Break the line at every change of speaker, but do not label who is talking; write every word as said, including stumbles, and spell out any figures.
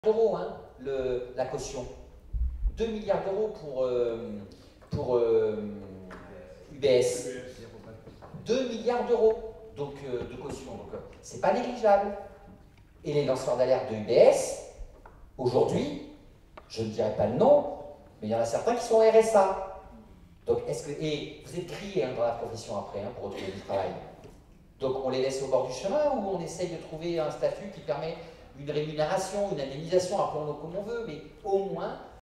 d'euros, hein, le, la caution. deux milliards d'euros pour, euh, pour euh, U B S. deux milliards d'euros donc, euh, de caution. Donc, euh, c'est pas négligeable. Et les lanceurs d'alerte de U B S, aujourd'hui, je ne dirais pas le nom, mais il y en a certains qui sont R S A. Donc, est-ce que, et vous êtes grillés hein, dans la profession après hein, pour retrouver du travail. Donc, on les laisse au bord du chemin ou on essaye de trouver un statut qui permet une rémunération, une indemnisation, appelons-le comme on veut, mais au moins